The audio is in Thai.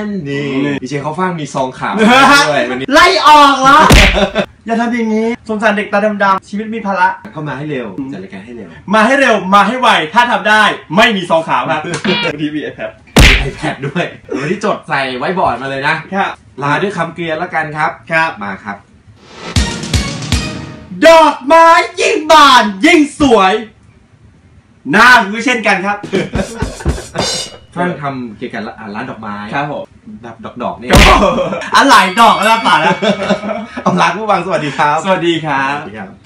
นนี่ดีเจเขาฟังมีซองข่าวด้วยวันนี้ไล่ออกเหรออย่าทำอย่างนี้สงสารเด็กตาดำๆชีวิตมีภาระเข้ามาให้เร็วจัดรายการให้เร็วมาให้เร็วมาให้ไวถ้าทำได้ไม่มีซองขาวครับวันนี้มี iPad ด้วยวันนี้จดใส่ไว้บอร์ดมาเลยนะครับลาด้วยคำเกลียนแล้วกันครับมาครับดอกไม้ยิ่งบานยิ่งสวยหน้ามือเช่นกันครับฟังทำเกี่ยวกับร้านดอกไม้ครับผมแบบดอกเนี่ยอะไรดอกแล้วป่าแล้วเอาร้านผู้ฟังสวัสดีครับสวัสดีครับ